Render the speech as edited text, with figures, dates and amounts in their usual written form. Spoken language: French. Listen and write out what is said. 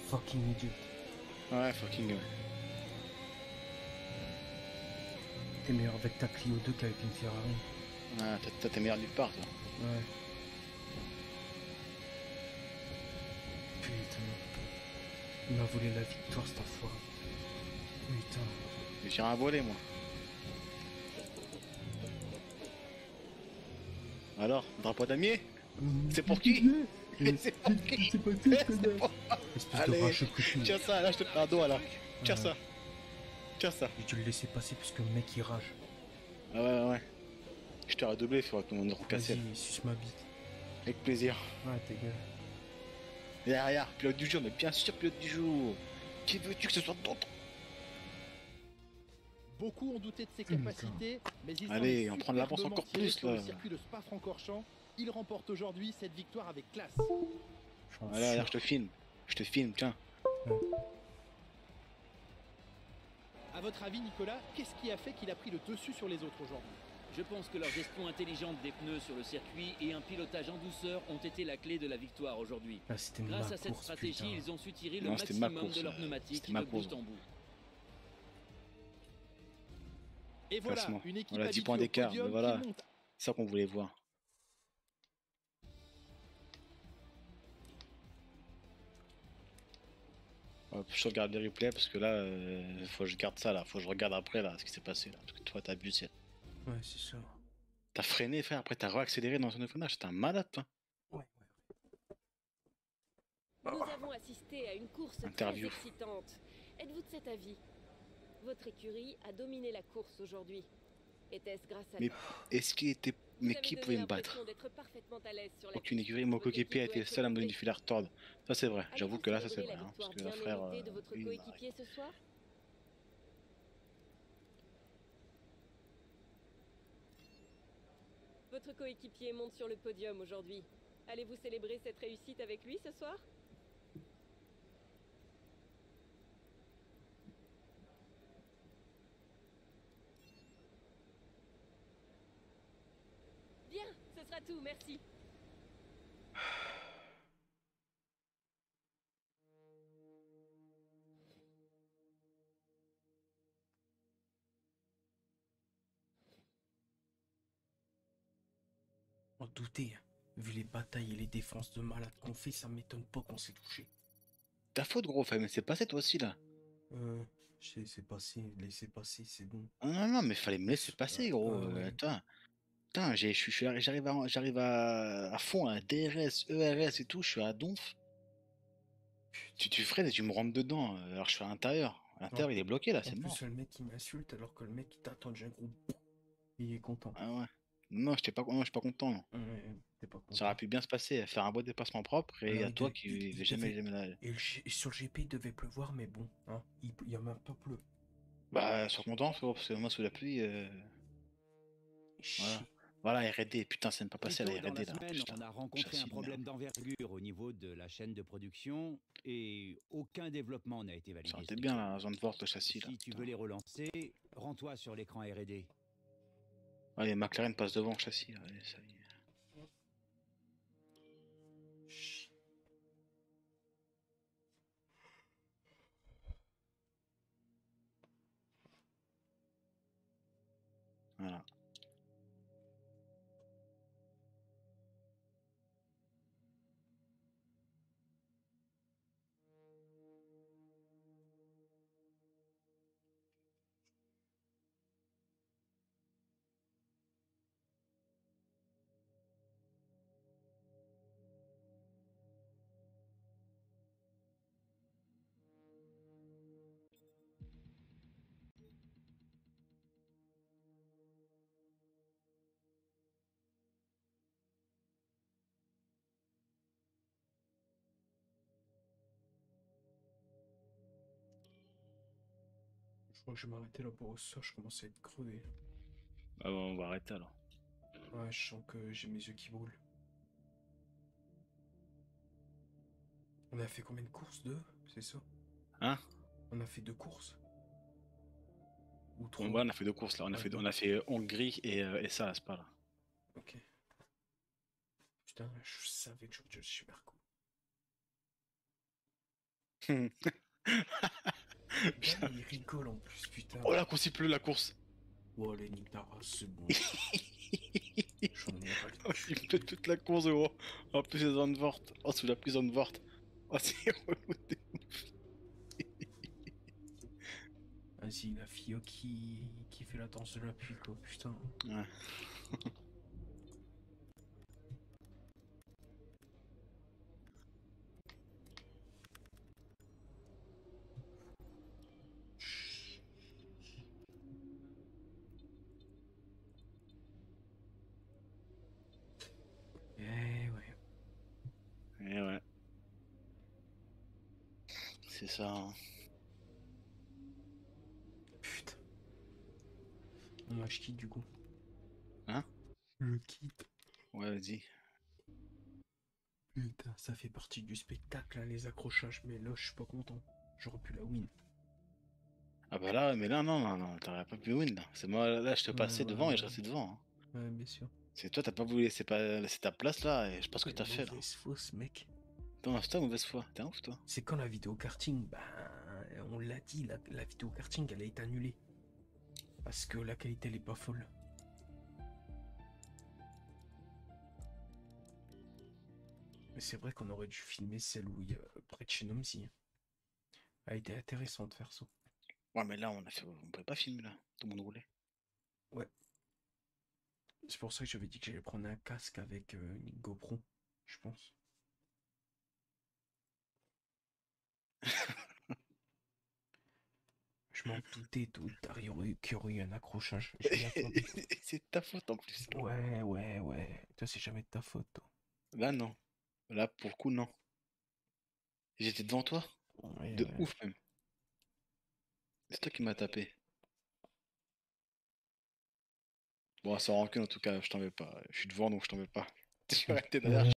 fucking idiot. Ouais, fucking. T'es meilleur avec ta Clio 2 qu'avec une Ferrari. Ah, t'es meilleur nulle part, toi. Ouais. Putain. Il m'a volé la victoire, cette enfoiré. Putain. J'ai rien volé, moi. Alors, drapeau damier? C'est pour qui? C'est pour qui? C'est pas tout, connard. Espèce de Allez, racheux coucou. tiens ça, là, je te fais un doigt, là. Tiens ça. Tiens ça. J'ai dû le laisser passer parce que le mec il rage. Ah ouais. Je t'ai redoublé, il faudra que mon euro cassé. Vas-y, suce ma bite. Avec plaisir. Ouais, t'es gueule. Derrière, pilote du jour, mais bien sûr, pilote du jour. Qui veux-tu que ce soit d'autre? Beaucoup ont douté de ses capacités, mais il Allez, s'en est on prend de l'avance superbement encore tiré plus, sur là. le circuit de Spa-Francorchamps. Il remporte aujourd'hui cette victoire avec classe. Voilà, là, je te filme. Je te filme, tiens. À votre avis, Nicolas, qu'est-ce qui a fait qu'il a pris le dessus sur les autres aujourd'hui? Je pense que leur gestion intelligente des pneus sur le circuit et un pilotage en douceur ont été la clé de la victoire aujourd'hui. Là, c'était Grâce ma à cette course, stratégie, putain. ils ont su tirer le Non, c'était ma maximum course, de leurs pneumatiques c'était ma de bout course. en bout. Et voilà, Classement. une équipe Voilà, 10 points habituée au d'écart, podium mais voilà. qui monte. C'est ça qu'on voulait voir. Hop, je regarde les replays parce que là, faut que je garde ça là, faut que je regarde après là ce qui s'est passé là. Parce que toi t'as abusé. Ouais, c'est ça. T'as freiné, frère, après t'as réaccéléré dans son freinage, t'es un malade toi. Ouais. Nous avons assisté à une course Interview. très excitante. Êtes-vous de cet avis? Votre écurie a dominé la course aujourd'hui. Était-ce grâce à Mais est-ce qu'il était. Mais Vous qui avez pouvait donné me battre? l'impression d'être parfaitement à l'aise sur la Aucune piste. écurie, mon Votre coéquipier a équipe été doit le seul à me être donner du fil à retordre. Ça c'est vrai, j'avoue Allez-vous que là ça c'est célébrer vrai. la Hein, parce victoire que bien frère. méritée de votre lui, coéquipier ce soir? Votre coéquipier monte sur le podium aujourd'hui. Allez-vous célébrer cette réussite avec lui ce soir? Bien, ce sera tout, merci. On doutait. Hein. Vu les batailles et les défenses de malade qu'on fait, ça m'étonne pas qu'on s'est touché. Ta faute gros, mais c'est passé toi aussi là. Je sais, c'est passé, laissez passer, c'est bon. Non, mais fallait me laisser passer gros. Ouais. Putain, j'arrive à fond, à DRS, ERS et tout, je suis à donf. Tu freines et tu me rentres dedans, alors je suis à l'intérieur. L'intérieur il est bloqué là, c'est En mort. plus, le mec il m'insulte alors que le mec il t'attend déjà un gros. Il est content. Ah ouais. Non, je suis pas content. Non. Ouais, t'es pas content. Ça aurait pu bien se passer, faire un beau dépassement propre et Alors, à toi qui jamais là. Et sur le GP il devait pleuvoir, mais bon, hein, il y a même pas pleu. Bah, sois content, frérot, parce que moi sous la pluie. Voilà. Voilà, RD, putain, c'est même pas passé Plus à tôt la dans RD la là. semaine, Putain, on a rencontré châssis un de problème merde. d'envergure au niveau de la chaîne de production et aucun développement n'a été validé. Ça aurait ce été bien week-end. la zone forte, le châssis là. Si tu putain. veux les relancer, rends-toi sur l'écran R&D. Allez, McLaren passe devant le châssis là. Allez, ça y est. Voilà. Je crois que je vais m'arrêter là pour ça, je commence à être crevé. Ah bon, on va arrêter alors. Ouais, je sens que j'ai mes yeux qui brûlent. On a fait combien de courses? 2, c'est ça? Hein? On a fait 2 courses? Ou 3? Bon, bah, on a fait 2 courses là. On a fait Hongrie et ça, c'est pas là. Ok. Putain, je savais que je super cool. Il rigole en plus, putain. Oh la course, il pleut, la course. Oh, les niques ta race, c'est bon. J'en ai ras le Oh, cul. il pleut toute la course, gros. En plus, c'est Zandvoort. Oh, sous la prise Zandvoort. Oh, c'est relou. Vas-y, la fille qui fait la danse de la pluie, quoi, putain. Ouais. Eh ouais. Et ouais. C'est ça. Hein. Putain. Moi, je quitte du coup. Hein? Je quitte. Ouais, vas-y. Putain, ça fait partie du spectacle, hein, les accrochages, mais là, je suis pas content. J'aurais pu la win. Ah bah là, mais là, non, t'aurais pas pu win là. C'est moi, là, je te passais devant et je restais devant. Hein. Ouais, bien sûr. C'est toi, t'as pas voulu laisser laisser ta place là et je sais pas ce que t'as fait là. Mauvaise fausse, mec. Non, c'est ta mauvaise foi. T'es un ouf, toi. C'est quand la vidéo karting, ben, on l'a dit, la vidéo karting, elle a été annulée. Parce que la qualité, elle est pas folle. Mais c'est vrai qu'on aurait dû filmer celle où il y a près de chez Nomsi. Elle a été intéressante, perso. Ouais, mais là, on pouvait pas filmer là. Tout le monde roulait. Ouais. C'est pour ça que j'avais dit que j'allais prendre un casque avec une GoPro, je pense. Je m'en doutais qu'il y aurait eu un accrochage. Je m'y attendais. C'est de ta faute en plus. Ouais. Toi, c'est jamais de ta faute, toi. Là, non. Là, pour le coup, non. J'étais devant toi. Ouais, De ouais. ouf même. C'est toi qui m'as tapé. Bon, sans rancune en tout cas, je t'en veux pas. Je suis devant donc je t'en veux pas. Je vais arrêter derrière.